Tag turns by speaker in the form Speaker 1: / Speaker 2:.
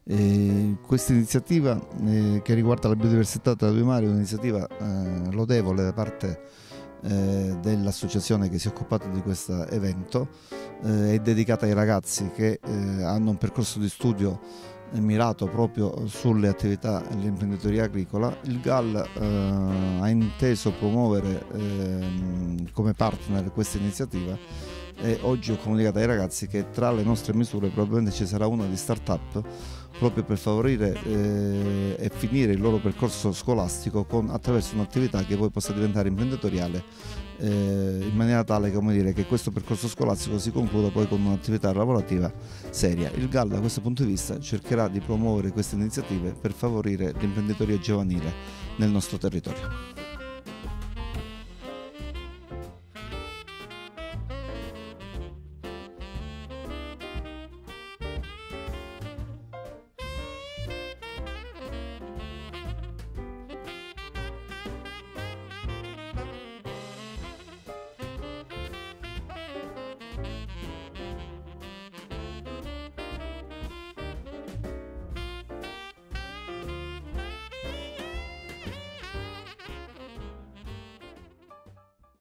Speaker 1: Questa iniziativa che riguarda la biodiversità tra due mari è un'iniziativa lodevole da parte dell'associazione che si è occupata di questo evento, è dedicata ai ragazzi che hanno un percorso di studio mirato proprio sulle attività dell'imprenditoria agricola. Il GAL ha inteso promuovere come partner questa iniziativa e oggi ho comunicato ai ragazzi che tra le nostre misure probabilmente ci sarà una di start-up proprio per favorire e finire il loro percorso scolastico attraverso un'attività che poi possa diventare imprenditoriale, in maniera tale che questo percorso scolastico si concluda poi con un'attività lavorativa seria. Il GAL da questo punto di vista cercherà di promuovere queste iniziative per favorire l'imprenditoria giovanile nel nostro territorio.